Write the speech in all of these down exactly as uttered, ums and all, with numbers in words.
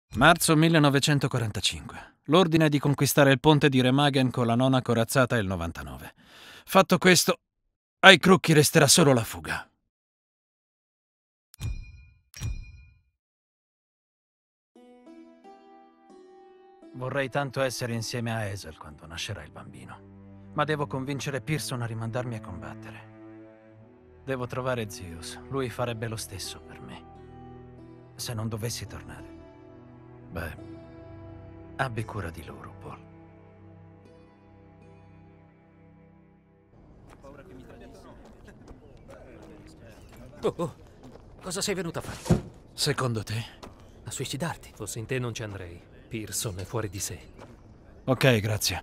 Marzo millenovecentoquarantacinque. L'ordine di conquistare il ponte di Remagen con la nona corazzata è il novantanove. Fatto questo, ai Crocchi resterà solo la fuga. Vorrei tanto essere insieme a Hazel quando nascerà il bambino, ma devo convincere Pearson a rimandarmi a combattere. Devo trovare Zeus, lui farebbe lo stesso per me. Se non dovessi tornare. Beh, abbi cura di loro, Paul. Oh, oh, cosa sei venuto a fare? Secondo te? A suicidarti? Fossi in te non ci andrei. Pearson è fuori di sé. Ok, grazie.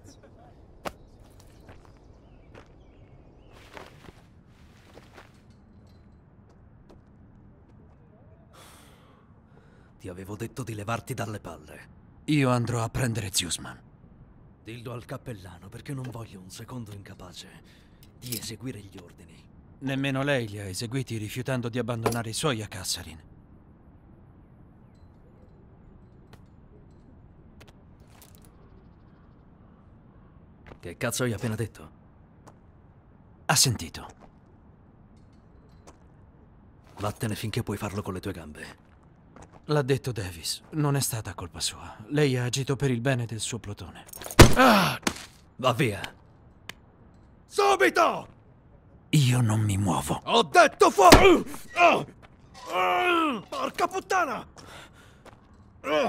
Ti avevo detto di levarti dalle palle. Io andrò a prendere Zeusman. Dillo al cappellano perché non voglio un secondo incapace di eseguire gli ordini. Nemmeno lei li ha eseguiti rifiutando di abbandonare i suoi a Kasserine. Che cazzo hai appena detto? Ha sentito. Vattene finché puoi farlo con le tue gambe. L'ha detto Davis. Non è stata colpa sua. Lei ha agito per il bene del suo plotone. Ah! Va via! Subito! Io non mi muovo. Ho detto fuori! Oh! Oh! Porca puttana! Oh!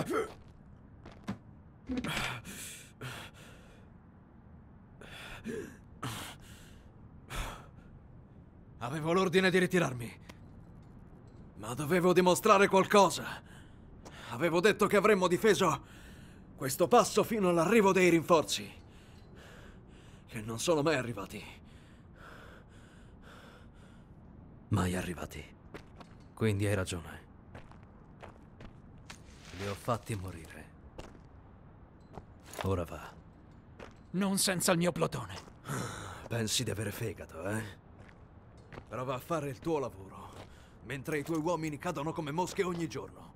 Avevo l'ordine di ritirarmi, ma dovevo dimostrare qualcosa. Avevo detto che avremmo difeso questo passo fino all'arrivo dei rinforzi, che non sono mai arrivati. Mai arrivati. Quindi hai ragione. Li ho fatti morire. Ora va. Non senza il mio plotone. Pensi di avere fegato, eh? Prova a fare il tuo lavoro, mentre i tuoi uomini cadono come mosche ogni giorno.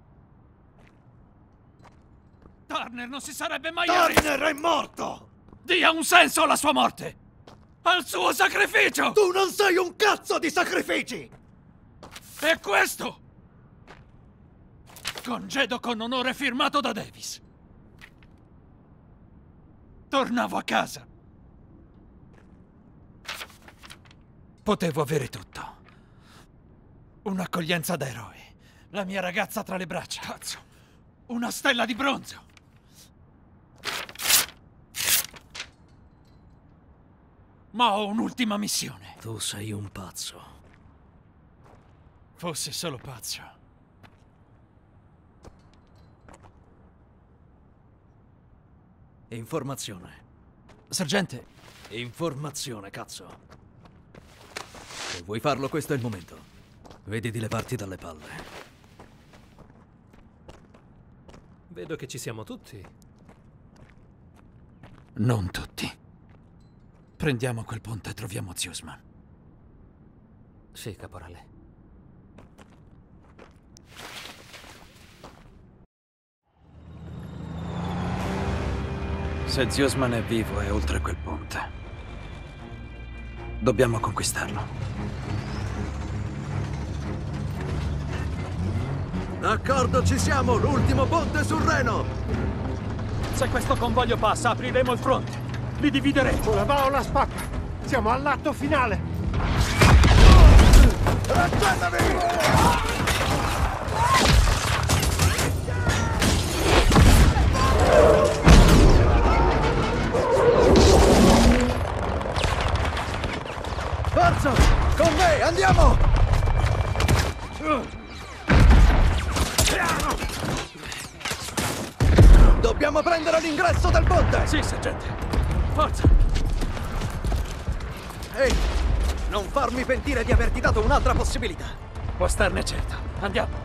Turner non si sarebbe mai... Turner è morto! Dia un senso alla sua morte! Al suo sacrificio! Tu non sei un cazzo di sacrifici! E questo? Congedo con onore firmato da Davis. Tornavo a casa. Potevo avere tutto. Un'accoglienza da eroe. La mia ragazza tra le braccia. Cazzo. Una stella di bronzo. Ma ho un'ultima missione. Tu sei un pazzo. Fosse solo pazzo. Informazione. Sergente. Informazione, cazzo. Se vuoi farlo, questo è il momento. Vedi di levarti dalle palle. Vedo che ci siamo tutti. Non tutti. Prendiamo quel ponte e troviamo Zeusman. Sì, caporale. Se Zeusman è vivo è oltre quel ponte. Dobbiamo conquistarlo. D'accordo, ci siamo! L'ultimo ponte sul Reno! Se questo convoglio passa, apriremo il fronte. Li divideremo. La va o la spacca! Siamo all'atto finale! Accendavi! Forza! Con me, andiamo! Dobbiamo prendere l'ingresso del ponte! Sì, sergente. Forza! Ehi, non farmi pentire di averti dato un'altra possibilità! Può starne certo. Andiamo.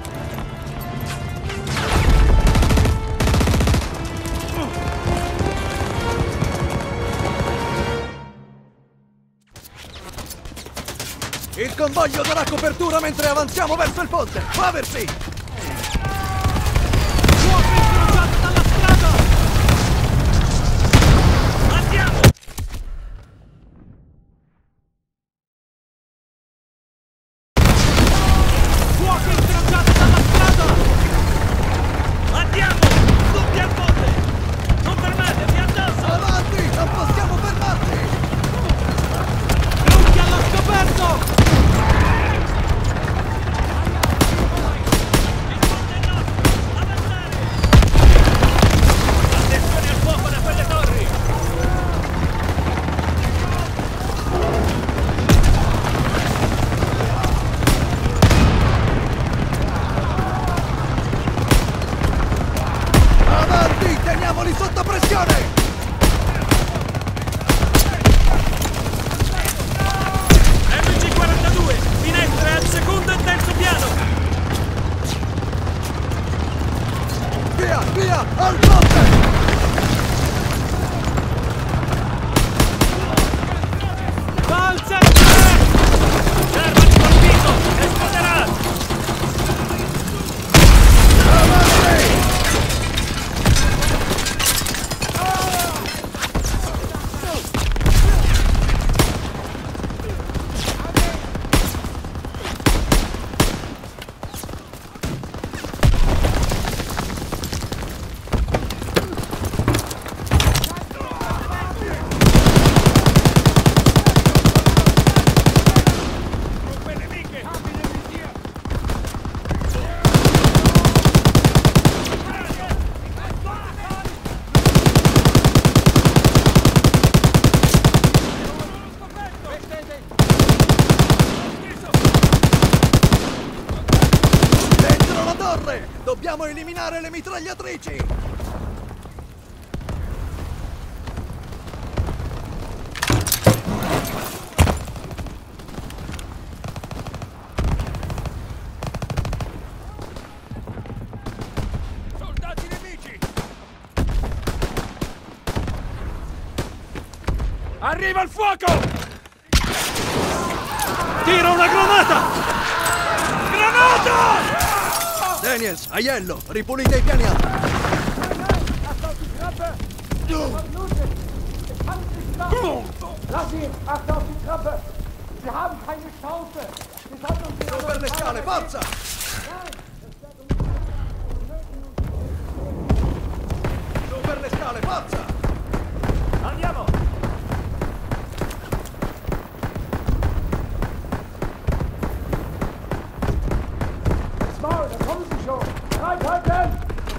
Il convoglio darà copertura mentre avanziamo verso il ponte! Muoversi! Dobbiamo eliminare le mitragliatrici! Soldati nemici! Arriva il fuoco! Tira una granata! Granata! Daniels, Aiello, ripulite i piani alti! Lass ihn! Achte auf die Treppe! Wir haben keine Chance! Wir sollten uns Su per le scale, forza! Su per le scale, forza! Andiamo! Maul, da kommen sie schon! Bereithalten!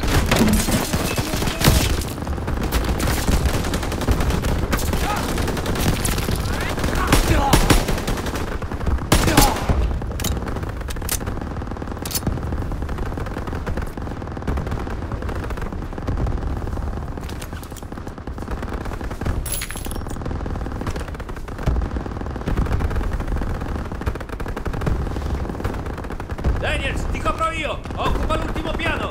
Daniels, ti copro io! Occupa l'ultimo piano!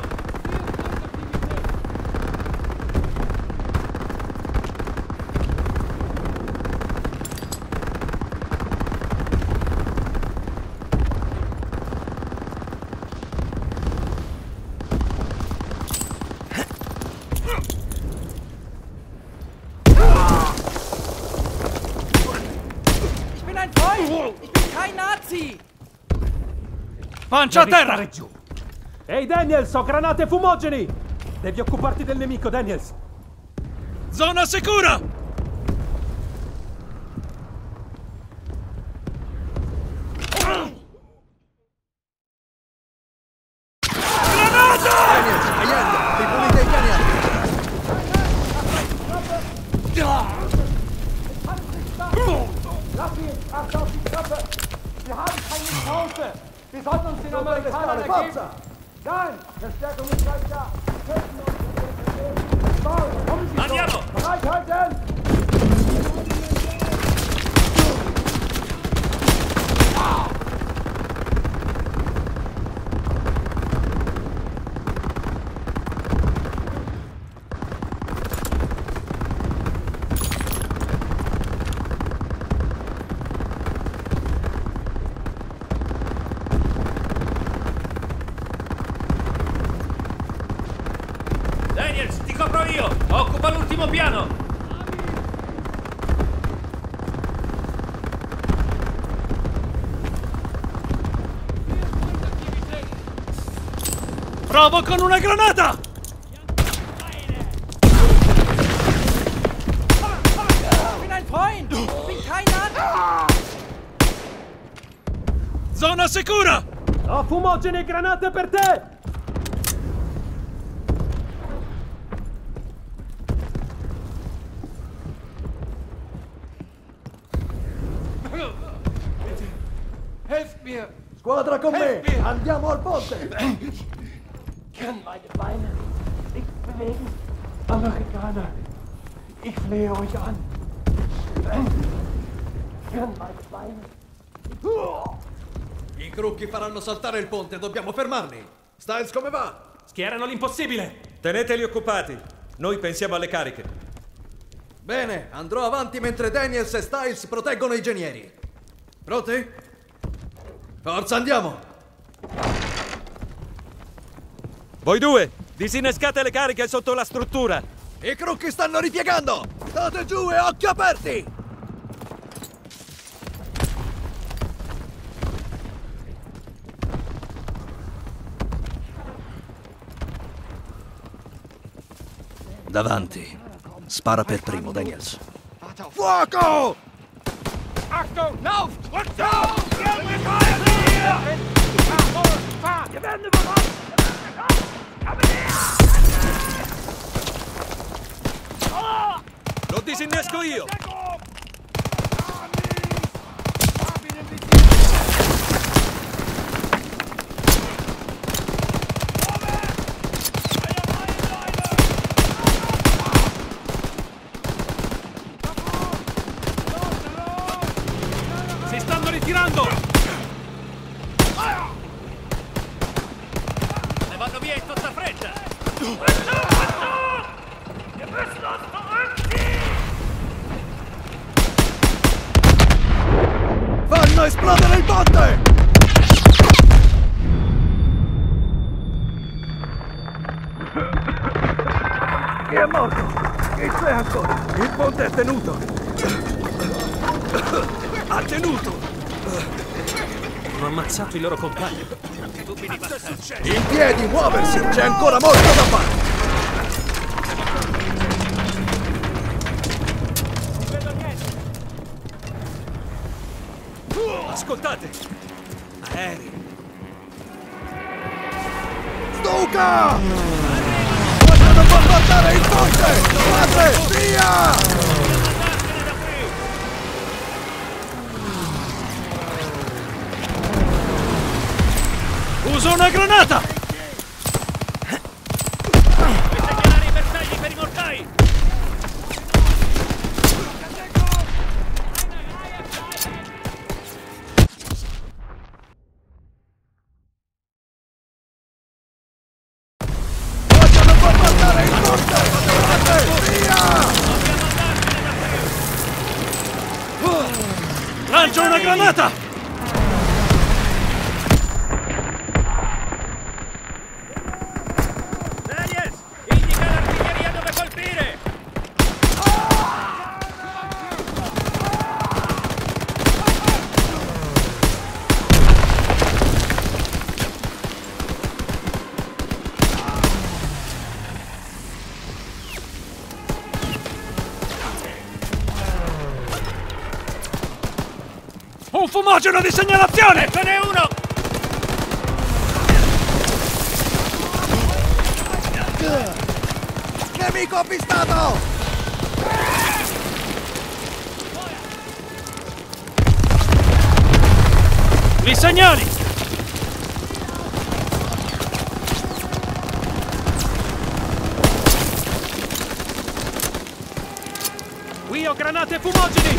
Ich bin ein Freund! Ich bin kein Nazi! Pancia a terra! Stare giù. Ehi Daniels, ho granate fumogeni! Devi occuparti del nemico, Daniels. Zona sicura! Daniels, Aiello, ripulite i piani alti! Lass ihn! Achte auf die Treppe! Wir haben keine Chance! Wir sollten uns den Su per le Amerikanern scale, ergeben! forza! Nein! Verstärkung ist gleich da! Töten uns! Maul, da kommen sie schon! Andiamo! Bereithalten! Daniels, ti copro io! Occupa l'ultimo piano! Provo con una granata! Ich bin ein Freund! Ich bin kein Nazi! Zona sicura! Ho fumogene e granate per te! Helft mir! Squadra con me! mir! Andiamo al ponte! Können meine Beine nicht bewegen? Amerikaner, ich flehe euch an. Können meine Beine... I crocchi faranno saltare il ponte, dobbiamo fermarli! Styles, come va? Schierano l'impossibile! Teneteli occupati. Noi pensiamo alle cariche. Bene, andrò avanti mentre Daniels e Styles proteggono i genieri. Pronti? Forza, andiamo! Voi due, disinnescate le cariche sotto la struttura. I crocchi stanno ripiegando! State giù e occhi aperti! Davanti. Spara per primo, Daniels. Fuoco! Achtung, lauft! Und auf! Wir befreien hier! Wir werden überrannt! Lo disinnesco io. Si stanno ritirando! Ne vanno via in tutta fretta! Fanno esplodere il ponte! Chi è morto? Chi c'è ancora? Il ponte è tenuto! Ha tenuto! Hanno ammazzato i loro compagni. In piedi, muoversi! C'è ancora molto da fare! Ascoltate. Aerei. Stuka! Vogliono bombardare il ponte! Padre, via! Uso una granata! Segnalare i bersagli per i mortai! Vogliono bombardare il ponte! Padre, via! Lancio una granata! Daniels, indica l'artiglieria dove colpire! Un fumogeno di segnalazione! Ce n'è uno! Nemico avvistato! Li segnali! Qui ho granate fumogeni!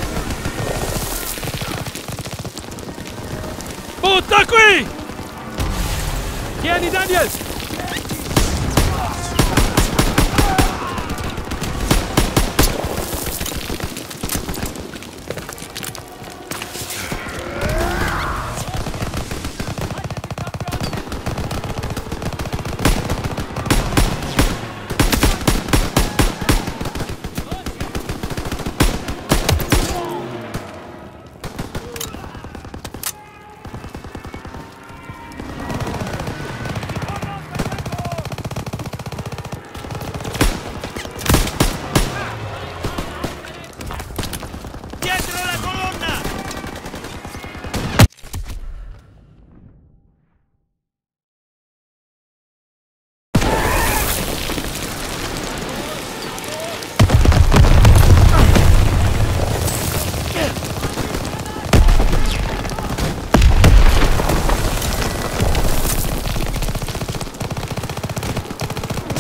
Butta qui! Tieni, Daniels!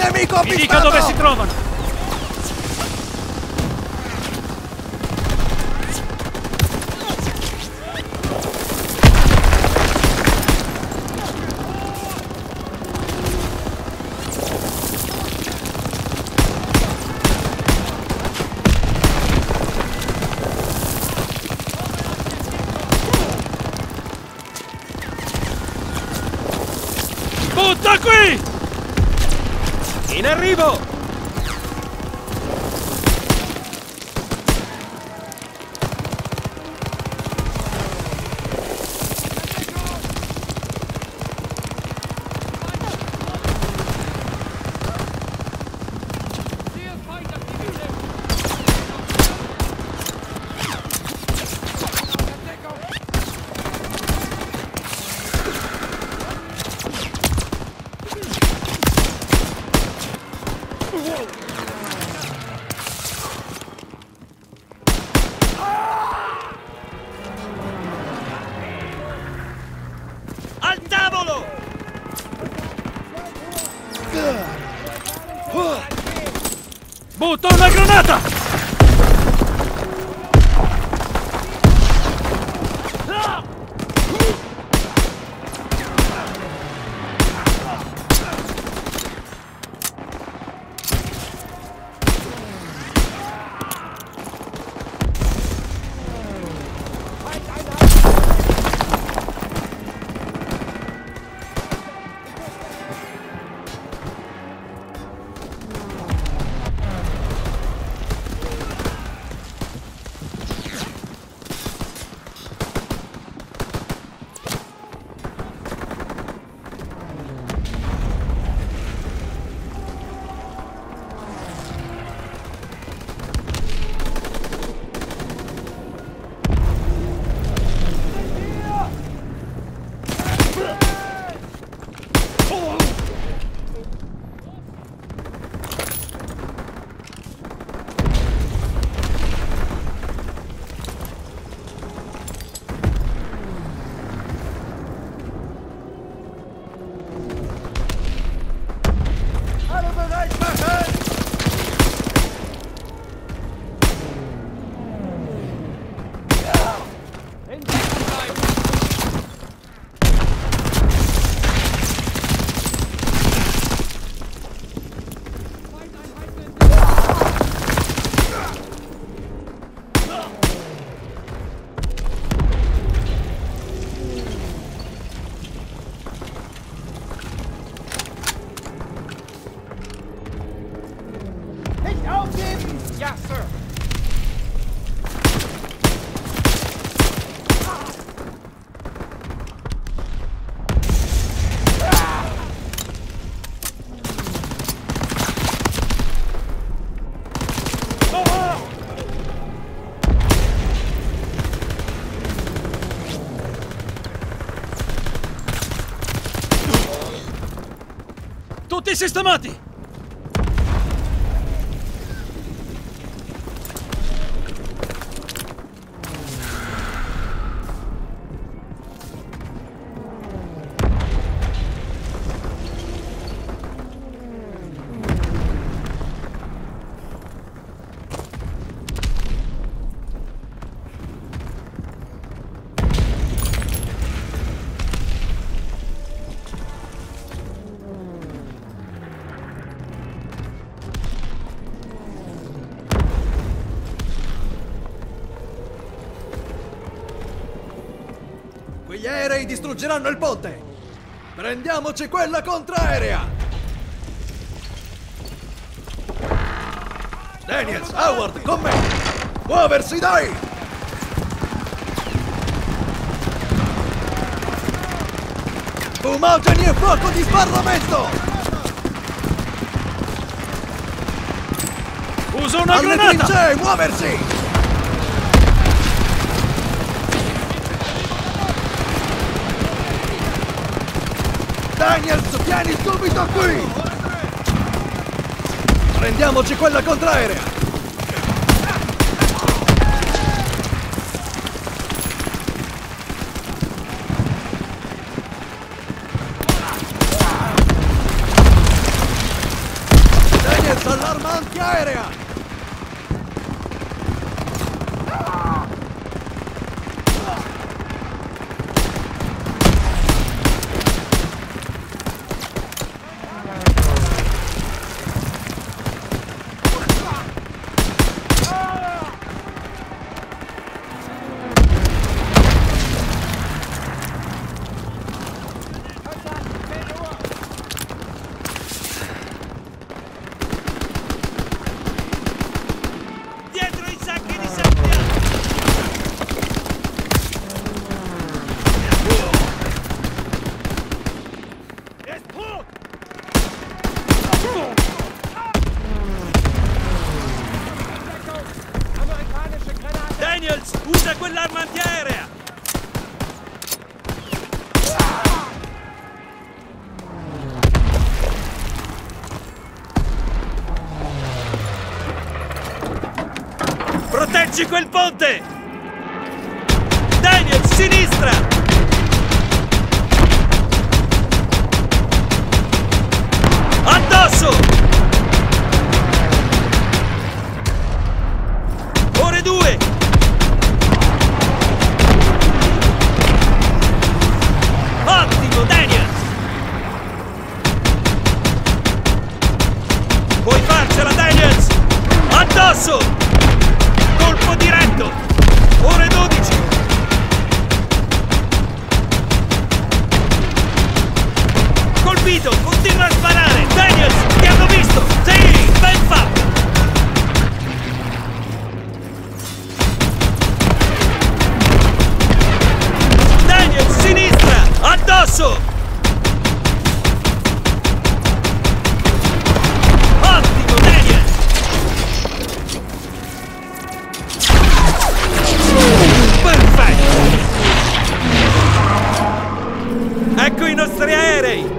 nemico Mi dica dove si trovano! Butta qui! In arrivo! Al tavolo! Butta una granata! Ja, Sir. Tutti sistemati! Quegli aerei distruggeranno il ponte! Prendiamoci quella contraerea! Daniels, Howard, con me! Muoversi, dai! Fumogeni e fuoco di sbarramento! Uso una Alle granata! trincee, muoversi! Daniels, vieni subito qui! Prendiamoci quella contraerea! Attivata l'arma antiaerea! Daniels, usa quell'arma antiaerea! Proteggi quel ponte! Daniels, sinistra! Addosso! Ore due! Ottimo, Daniels! Puoi farcela, Daniels! Addosso! Colpo diretto! Ore dodici! Colpito! Continua a sparare! Daniels! Ti hanno visto! Sì! Ben fatto! Daniels, sinistra! Addosso! Ottimo, Daniels! Perfetto! Ecco i nostri aerei!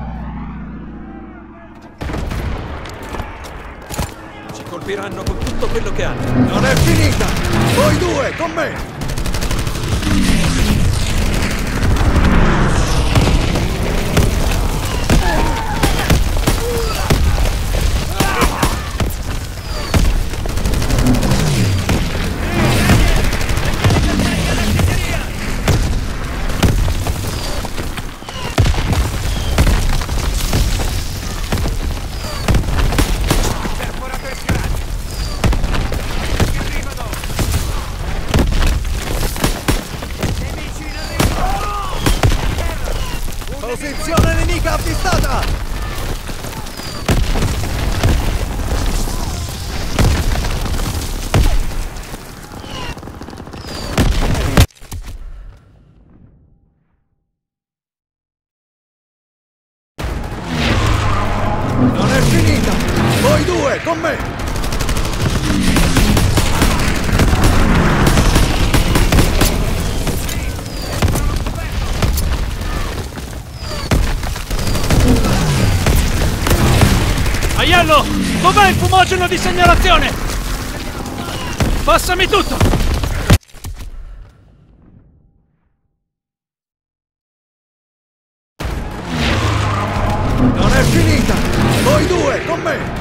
Ci colpiranno con tutto quello che hanno. Non è finita! Voi due, con me! Posizione nemica avvistata! Non è finita! Voi due, con me! Aiello! Dov'è il fumogeno di segnalazione? Passami tutto! Non è finita! Voi due, con me!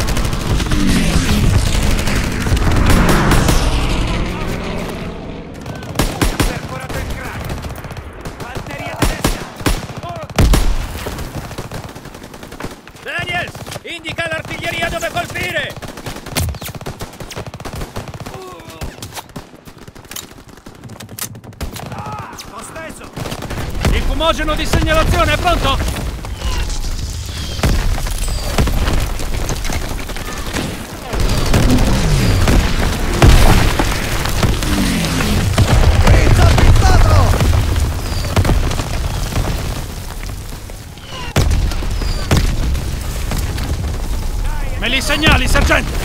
Daniels, indica l'artiglieria dove colpire! Lo stesso! Il fumogeno di segnalazione è pronto? Prince avvistato! Me li segnali, sergente!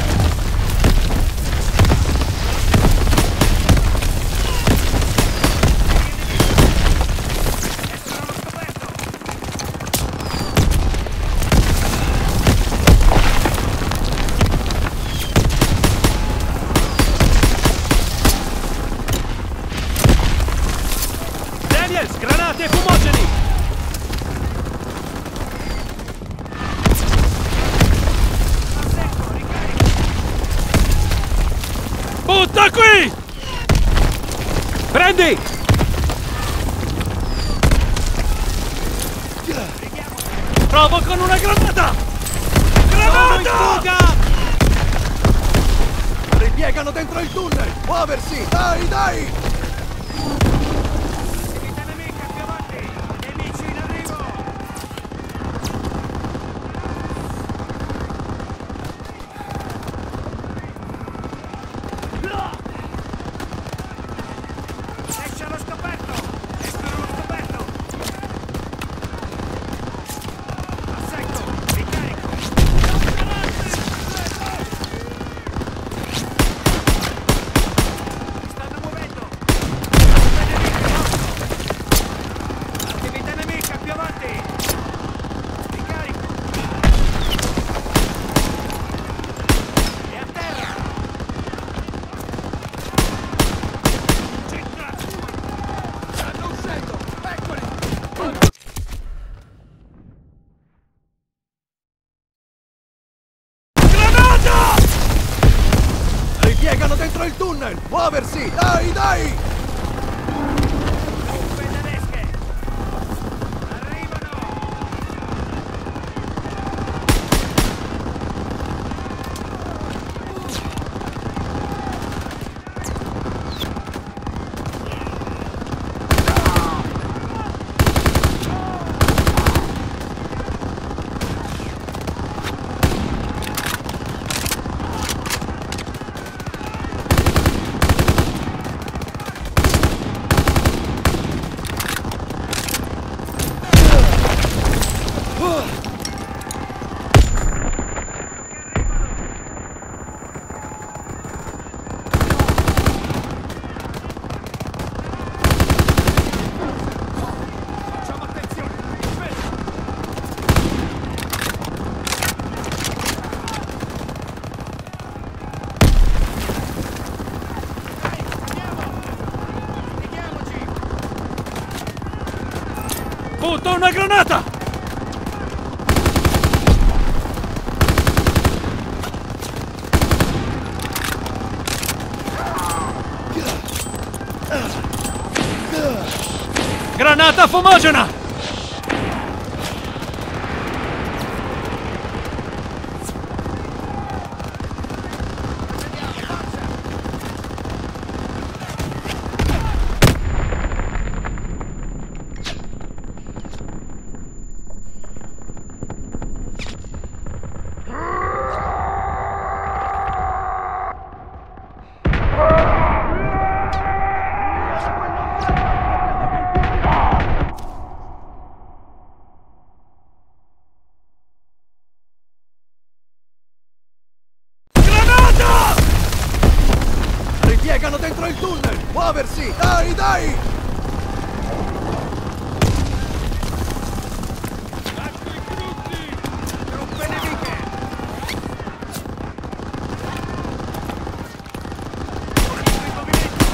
Daniels, granate e fumogeni! qui! Prendi! Provo con una granata! Granata! Ripiegano dentro il tunnel! Muoversi! Dai, dai! Attività nemica più avanti! Nemici in arrivo! Esce allo scoperto! Escono allo scoperto! A secco! Ricarico! Stanno muovendo! Attività nemica più avanti! Ricarico! E a terra! Centra! Stanno uscendo! Eccoli! Granata! Ripiegano dentro il tunnel! Muoversi! Dai, dai! Truppe tedesche! Arrivano! Facciamo attenzione! Difesa! Dai, andiamo! Pieghiamoci! Butto una granata! Granata fumogena! Ripiegano dentro il tunnel! Muoversi! Dai, dai! Truppe nemiche! Continua in movimento!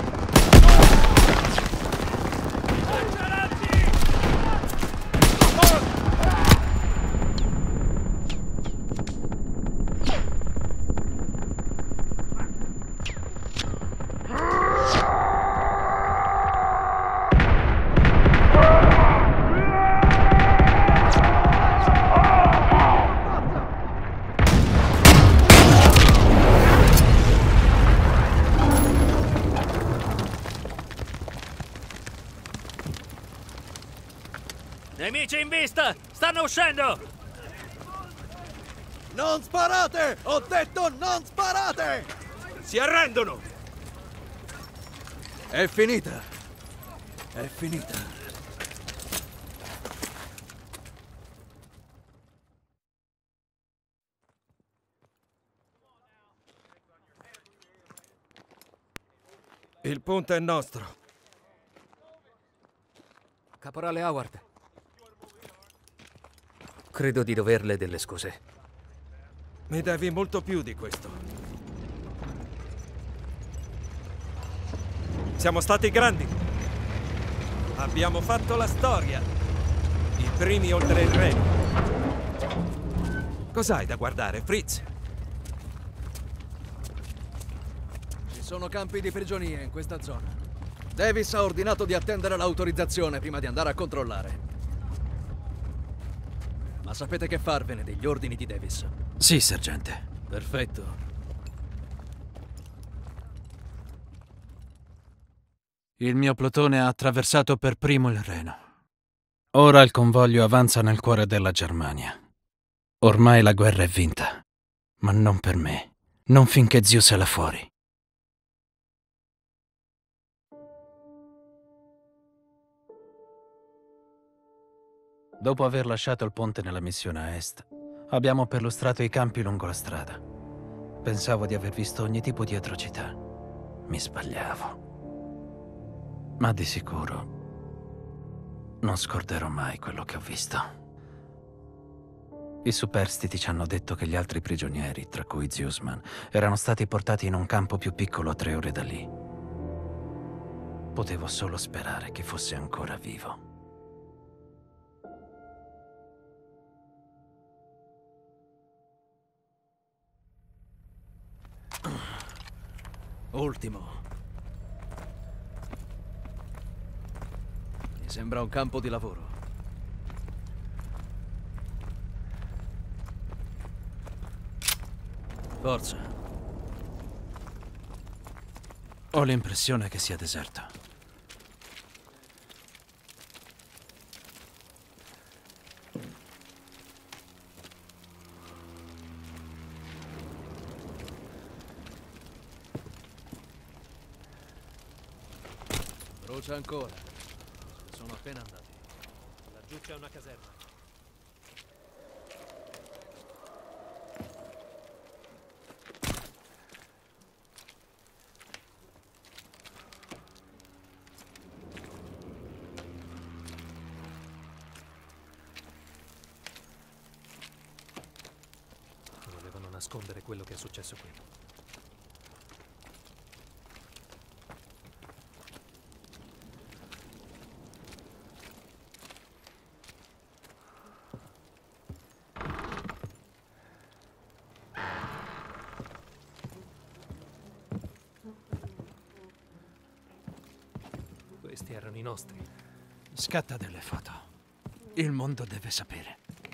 Nemici in vista! Stanno uscendo! Non sparate! Ho detto non sparate! Si arrendono! È finita! È finita! Il punto è nostro. Caporale Howard. Credo di doverle delle scuse. Mi devi molto più di questo. Siamo stati grandi. Abbiamo fatto la storia. I primi oltre il Reno. Cos'hai da guardare, Fritz? Ci sono campi di prigionia in questa zona. Davis ha ordinato di attendere l'autorizzazione prima di andare a controllare. Ma sapete che farvene degli ordini di Davis? Sì, sergente. Perfetto. Il mio plotone ha attraversato per primo il Reno. Ora il convoglio avanza nel cuore della Germania. Ormai la guerra è vinta. Ma non per me. Non finché Zeus è là fuori. Dopo aver lasciato il ponte nella missione a est, abbiamo perlustrato i campi lungo la strada. Pensavo di aver visto ogni tipo di atrocità. Mi sbagliavo. Ma di sicuro non scorderò mai quello che ho visto. I superstiti ci hanno detto che gli altri prigionieri, tra cui Zeusman, erano stati portati in un campo più piccolo a tre ore da lì. Potevo solo sperare che fosse ancora vivo. Ultimo. Mi sembra un campo di lavoro. Forza. Ho l'impressione che sia deserto. Brucia ancora. Sono appena andati. Laggiù c'è una caserma. Volevano nascondere quello che è successo qui. Questi erano i nostri. Scatta delle foto. Il mondo deve sapere.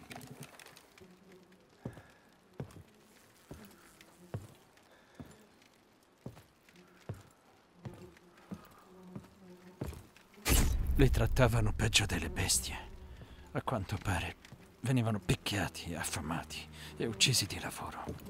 Li trattavano peggio delle bestie. A quanto pare venivano picchiati, affamati e uccisi di lavoro.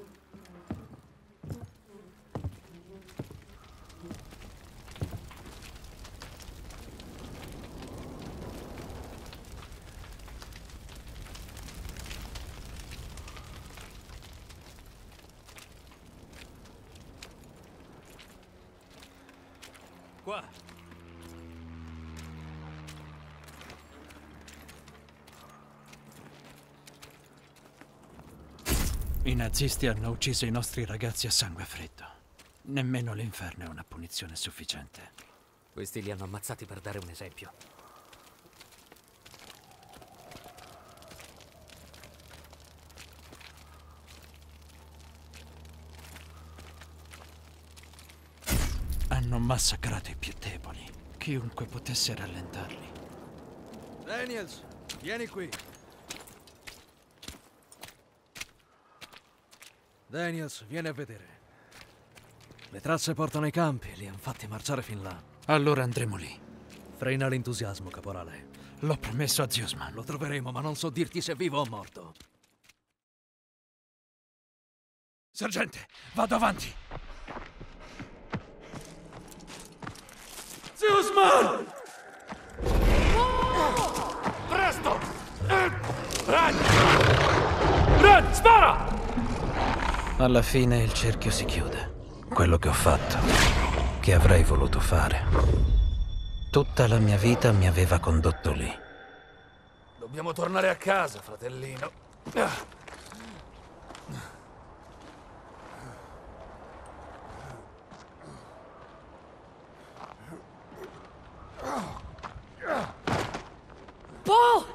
Qua. I nazisti hanno ucciso i nostri ragazzi a sangue freddo. Nemmeno l'inferno è una punizione sufficiente. Questi li hanno ammazzati per dare un esempio. Hanno massacrato i più deboli. Chiunque potesse rallentarli. Daniels, vieni qui. Daniels, vieni a vedere. Le tracce portano ai campi, li hanno fatti marciare fin là. Allora andremo lì. Frena l'entusiasmo, caporale. L'ho promesso a Zeusman. Lo troveremo, ma non so dirti se è vivo o morto. Sergente, vado avanti. Zeusman! Presto! Ran! Ran, spara! Alla fine il cerchio si chiude. Quello che ho fatto, che avrei voluto fare. Tutta la mia vita mi aveva condotto lì. Dobbiamo tornare a casa, fratellino. Paul!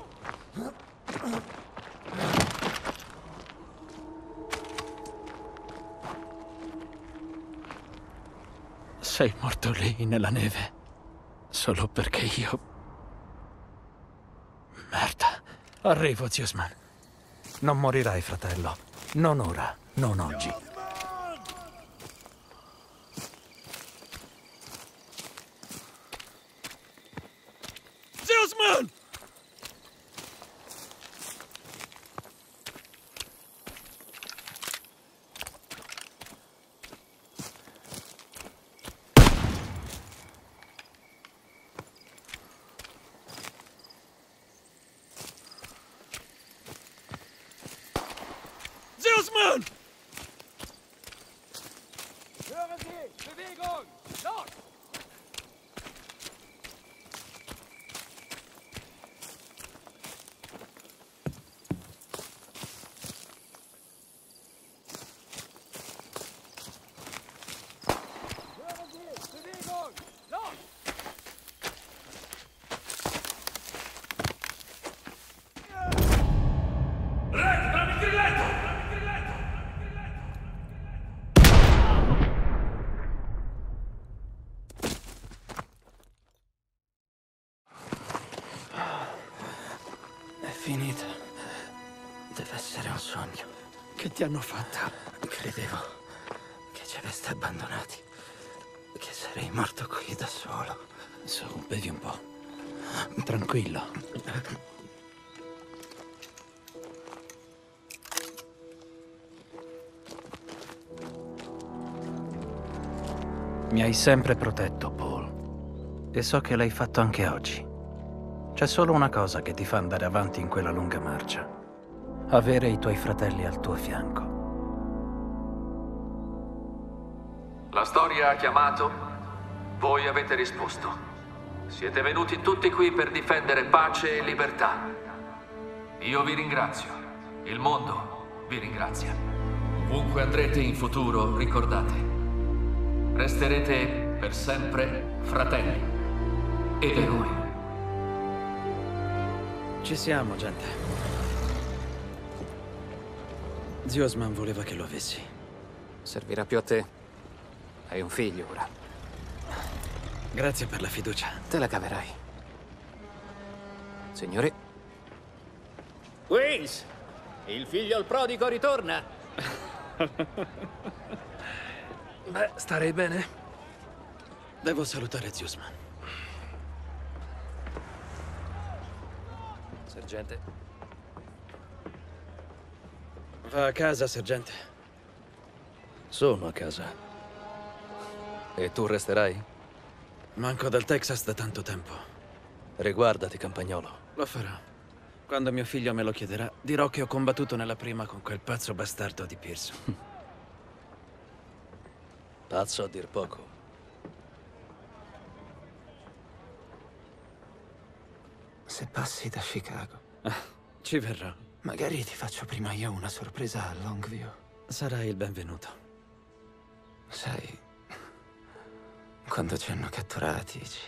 Sei morto lì, nella neve. Solo perché io... Merda. Arrivo, zio Osman. Non morirai, fratello. Non ora, non oggi. Zio Osman! Osman! Hören Sie! Bewegung! Los! Hören Sie! Bewegung! Los! Rek, dammi il grilletto! Finita. Deve essere un sogno. Che ti hanno fatto? Credevo che ci aveste abbandonati. Che sarei morto qui da solo. Su, bevi un po'. Tranquillo. Mi hai sempre protetto, Paul. E so che l'hai fatto anche oggi. C'è solo una cosa che ti fa andare avanti in quella lunga marcia. Avere i tuoi fratelli al tuo fianco. La storia ha chiamato, voi avete risposto. Siete venuti tutti qui per difendere pace e libertà. Io vi ringrazio. Il mondo vi ringrazia. Ovunque andrete in futuro, ricordate, resterete per sempre fratelli ed eroi. Ci siamo, gente. Zio Osman voleva che lo avessi. Servirà più a te. Hai un figlio ora. Grazie per la fiducia. Te la caverai. Signori. Wills! Il figlio al prodigo ritorna! Beh, starei bene. Devo salutare zio Osman. Sergente. Va a casa, sergente. Sono a casa. E tu resterai? Manco dal Texas da tanto tempo. Riguardati, campagnolo. Lo farò. Quando mio figlio me lo chiederà, dirò che ho combattuto nella prima con quel pazzo bastardo di Pierce. Pazzo a dir poco. Se passi da Chicago. Ah, ci verrò. Magari ti faccio prima io una sorpresa a Longview. Sarai il benvenuto. Sai, quando ci hanno catturati, ci...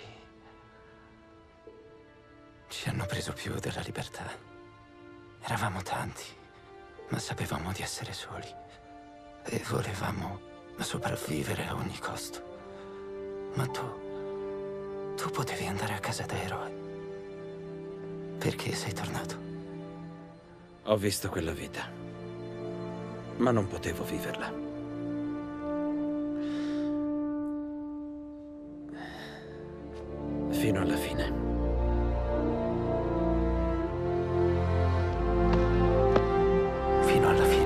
ci hanno preso più della libertà. Eravamo tanti, ma sapevamo di essere soli. E volevamo sopravvivere a ogni costo. Ma tu... tu potevi andare a casa da eroe. Perché sei tornato? Ho visto quella vita, ma non potevo viverla. Fino alla fine. Fino alla fine.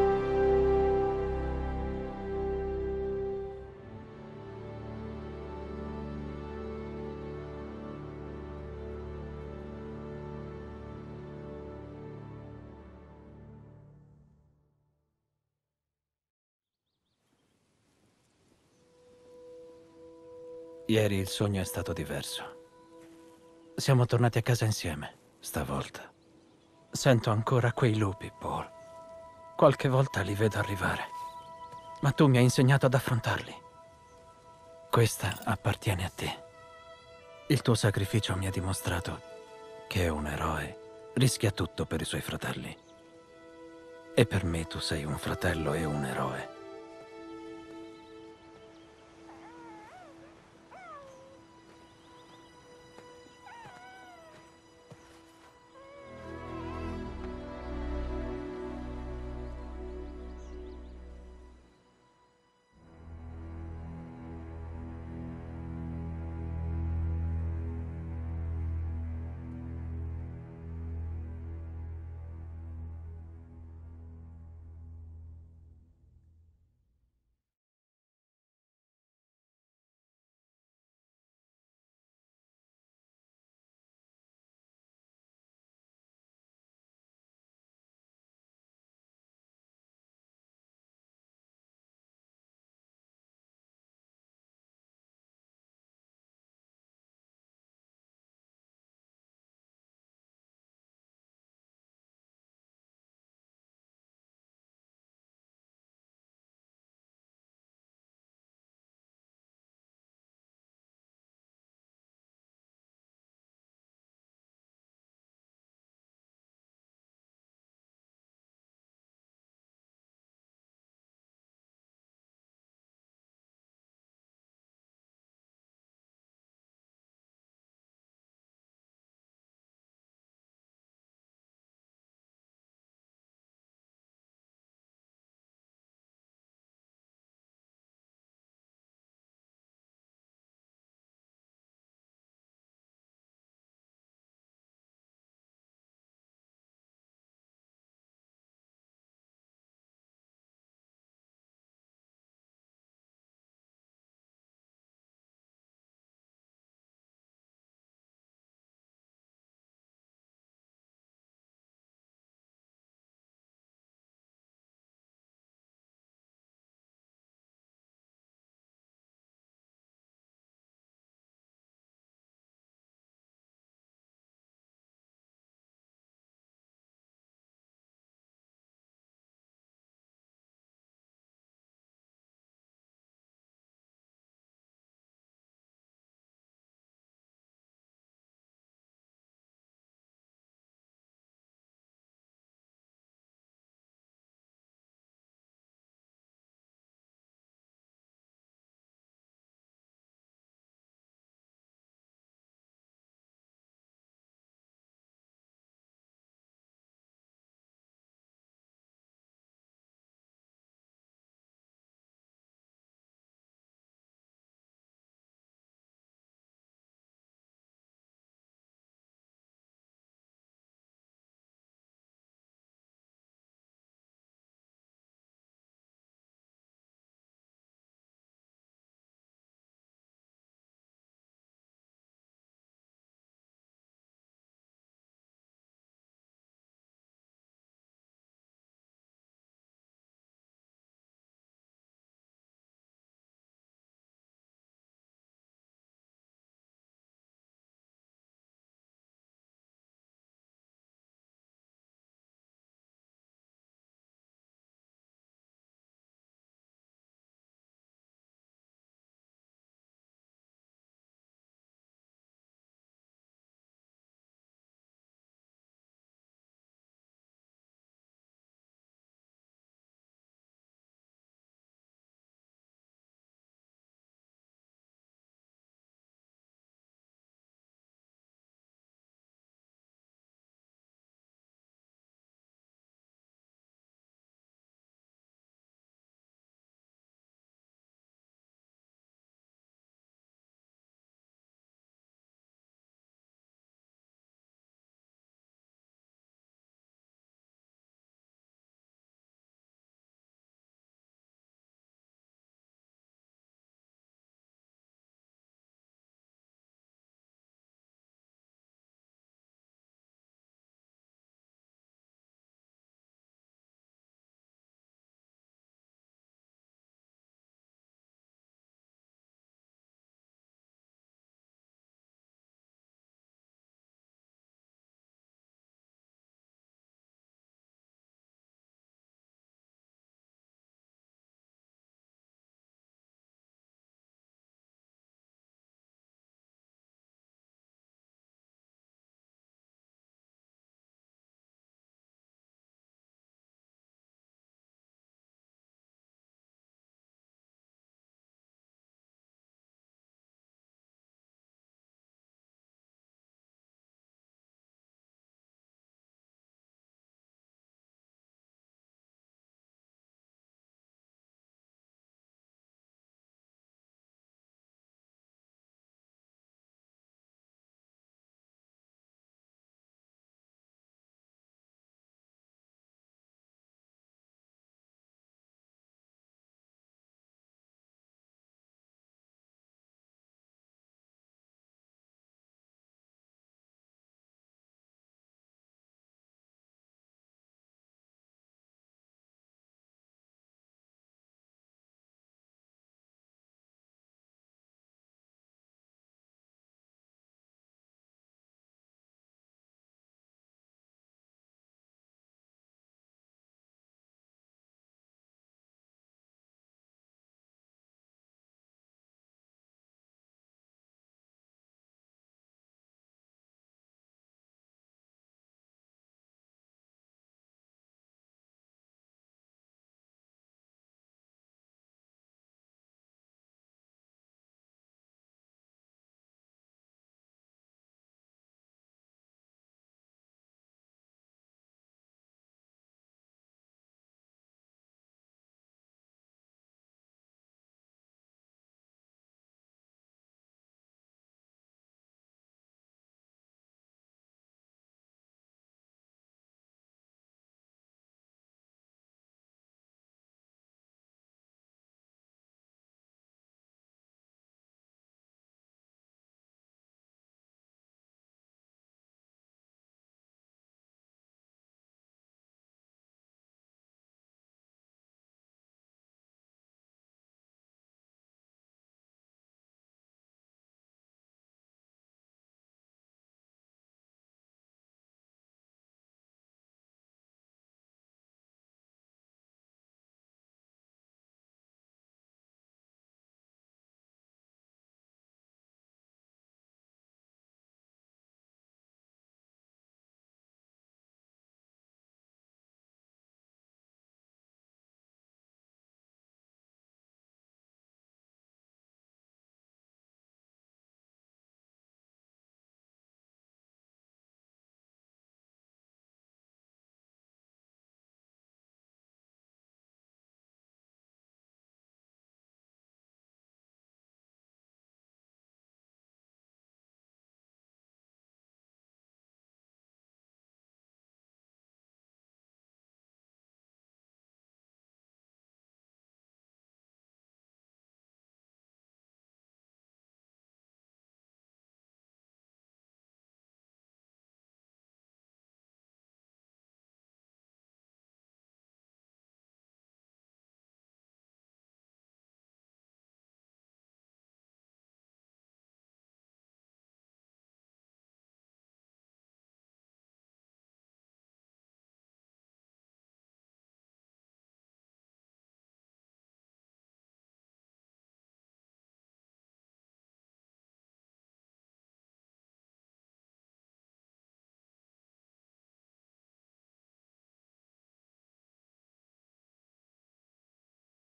Ieri il sogno è stato diverso. Siamo tornati a casa insieme, stavolta. Sento ancora quei lupi, Paul. Qualche volta li vedo arrivare. Ma tu mi hai insegnato ad affrontarli. Questa appartiene a te. Il tuo sacrificio mi ha dimostrato che un eroe rischia tutto per i suoi fratelli. E per me tu sei un fratello e un eroe.